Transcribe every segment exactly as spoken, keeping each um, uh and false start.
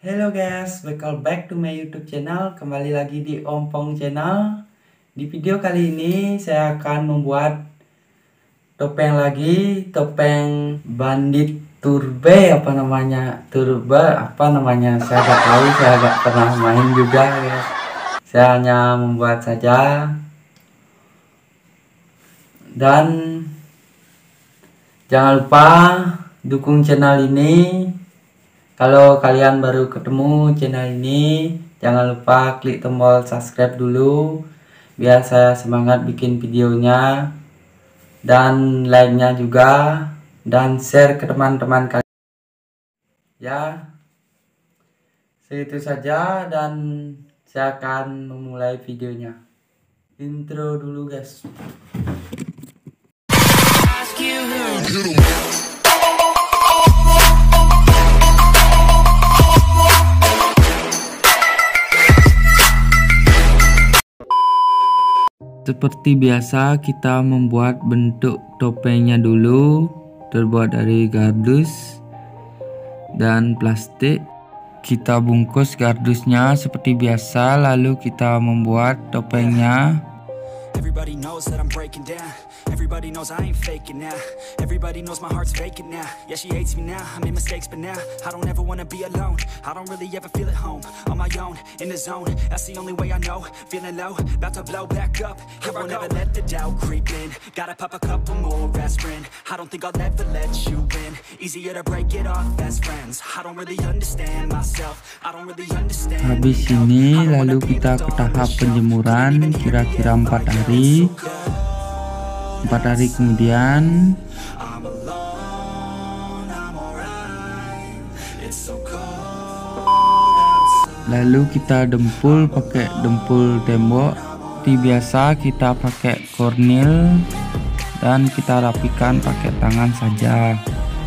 Hello guys, welcome back to my YouTube channel. Kembali lagi di Ompong Channel. Di video kali ini saya akan membuat topeng lagi, topeng bandit turbe apa namanya? Turba apa namanya? Saya nggak tahu, saya nggak pernah main juga guys. Saya hanya membuat saja. Dan jangan lupa dukung channel ini. Kalau kalian baru ketemu channel ini, jangan lupa klik tombol subscribe dulu biar saya semangat bikin videonya, dan like-nya juga, dan share ke teman-teman kalian. Ya, segitu saja dan saya akan memulai videonya. Intro dulu guys. Seperti biasa, kita membuat bentuk topengnya dulu, terbuat dari gardus dan plastik. Kita bungkus gardusnya seperti biasa, lalu kita membuat topengnya. Everybody knows that I'm breaking down. Everybody knows I ain't faking now. Everybody knows my heart's vacant now. Yeah, she hates me now. I made mistakes, but now I don't ever wanna be alone. I don't really ever feel at home. On my own, in the zone. That's the only way I know. Feeling low, about to blow back up. Here I won't ever let the doubt creep in. Gotta pop a couple more aspirin. I don't think I'll ever let you in. Easier to break it off best friends. I don't really understand myself. I don't really understand. Habis ini lalu kita ke tahap penjemuran kira-kira empat hari. Empat hari kemudian lalu kita dempul pakai dempul tembok. Seperti biasa kita pakai kornil dan kita rapikan pakai tangan saja.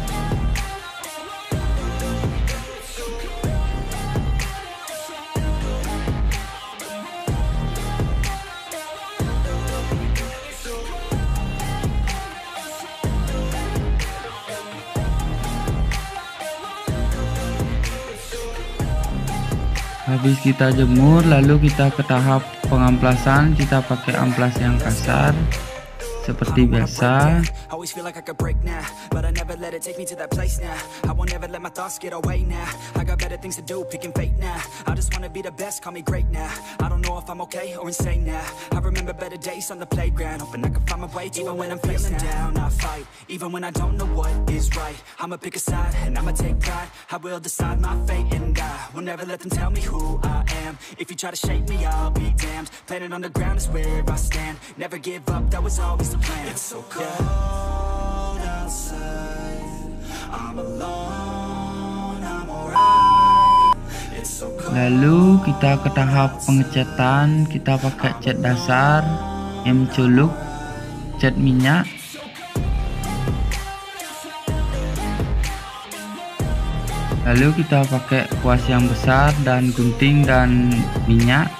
Habis kita jemur, lalu kita ke tahap pengamplasan. Kita pakai amplas yang kasar seperti biasa. Always feel like I could break now, but I never let it take me to that place now. I won't ever let my thoughts get away now. I got better things to do, picking fate now. I just wanna be the best, call me great now. I don't know if I'm okay or insane now. I remember better days on the playground, hoping I can find my way even when I'm feeling down. I fight, even when I don't know what is right. I'ma pick a side and I'ma take pride. I will decide my fate and I will never let them tell me who I am. If you try to shape me, I'll be damned. Planet on the ground is where I stand. Never give up, that was always the plan. It's so cold. Yeah. Lalu kita ke tahap pengecatan. Kita pakai cat dasar, em culuk, cat minyak. Lalu kita pakai kuas yang besar dan gunting dan minyak.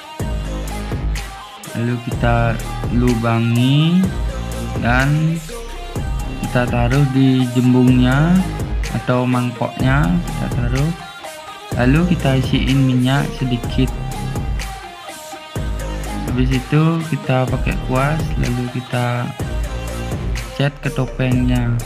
Lalu kita lubangi dan kita taruh di jembungnya atau mangkoknya, kita taruh. Lalu kita isiin minyak sedikit. Habis itu kita pakai kuas, lalu kita cat ke topengnya.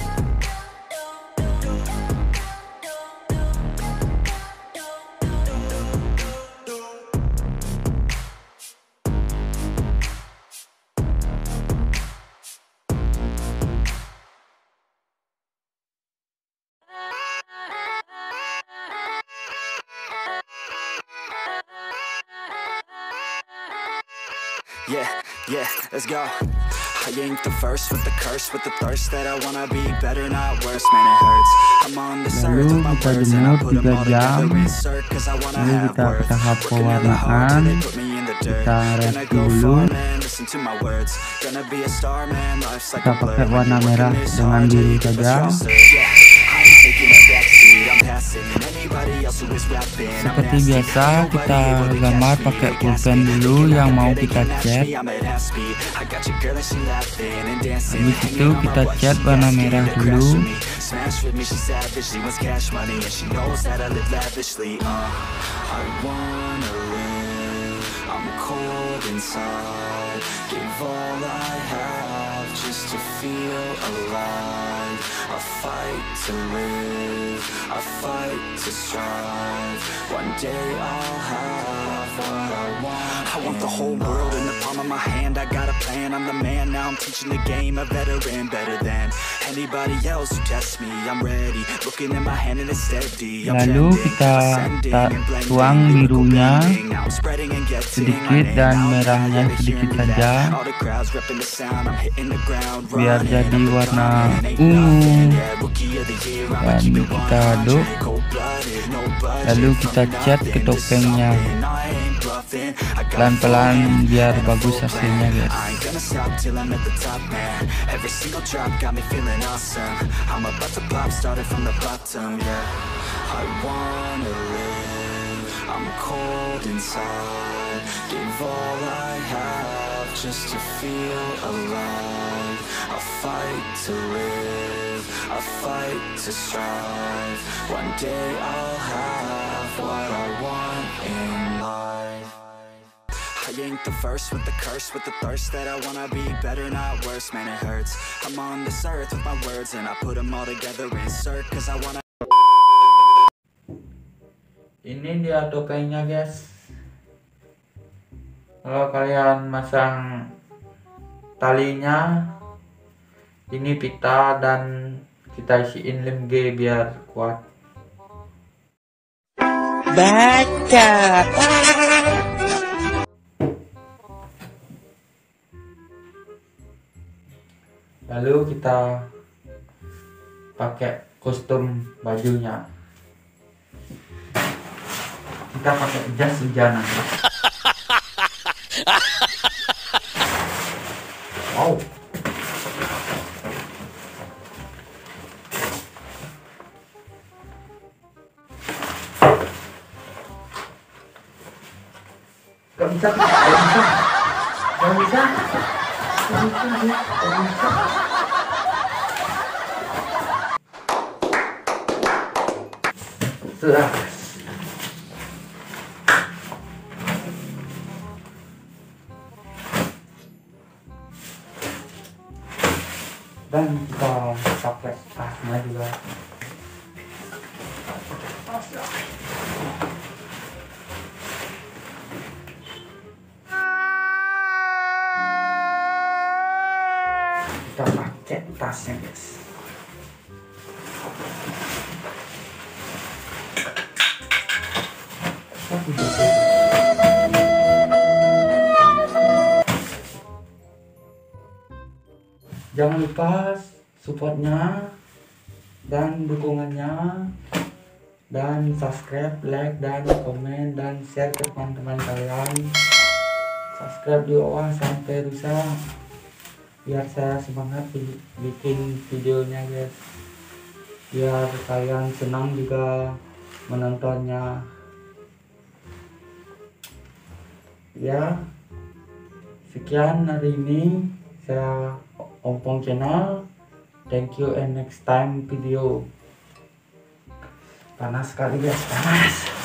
Yeah, yeah, let's go. I ain't the first with the curse, with the thirst that I wanna be better, not worse, man, it hurts. I'm on the search of my words and I put them all together, insert, cause I wanna have worth. Working hella hard till they put me in the dirt. Gonna go far, man, listen to my words. Gonna be a star, man, life's like a blur. Warna merah dengan biru saja. listening. Anybody else who is rapping, I'm Seperti nasty. biasa Nobody kita able to gambar catch me. pakai They pulpen gas me. dulu Thinking yang I'm mau better, kita they match cat. me. I'm at half speed. I got your girl and she laughing and dancing. Habis itu Hanging on kita my butt, cat she warna asking merah to crash dulu. with me. Smash with me, she savage. She wants cash money and she knows that I live lavishly. Uh, I wanna live. I'm cold inside. Give all I have just to feel alive. I fight to live. I fight to strive. One day I'll have what I want. I want the whole world in the palm of my hand. I got a plan, I'm the man. Now I'm teaching the game, a veteran, better than anybody else who tests me. I'm ready, looking at my hand and it's steady. I'm Lalu trending, kita ascending ta- and blending, tuang lyrical birunya bending. Now I'm spreading and getting my sedikit name dan out merahnya now. Yeah, they sedikit hearing me saja, now. All the crowds repping the sound. I'm hitting the ground biar running. jadi I'm warna becoming, ain't ungu. nothing. Yeah, rookie of the year, I'ma Dan keep it kita one aduk. hundred. Cold-blooded, no budget, Lalu from kita cat ke nothing to topengnya something. I ain't bluffing. I got a pelan-pelan full hand biar and a bagus full hasilnya, plan. guys. I ain't gonna stop till I'm at the top, man. Every single drop got me feeling awesome. I'm about to pop, started from the bottom, yeah. I wanna live. I'm cold inside. Give all I have just to feel alive. I fight to live. I fight to strive. One day I'll have what I want in life. I ain't the first with the curse, with the thirst that I wanna be better, not worse, man it hurts. I'm on this earth with my words and I put them all together, insert, cause I wanna. Ini dia topengnya, guys. Kalau kalian masang talinya, ini pita dan kita isiin lem G biar kuat. Baca. Lalu kita pakai kostum bajunya. Kita pakai jas hujanan. Wow. Gak bisa, gak bisa, gak bisa, gak bisa, gak bisa. Sudah. Dan kita pakai tasnya juga. Kita pakai tasnya, guys. Jangan lupa supportnya dan dukungannya, dan subscribe, like, dan komen, dan share ke teman-teman kalian. Subscribe di bawah sampai rusak biar saya semangat bikin videonya, guys, biar kalian senang juga menontonnya. Ya, sekian hari ini saya Ompong Channel. Thank you and next time video. Panas sekali, guys, panas.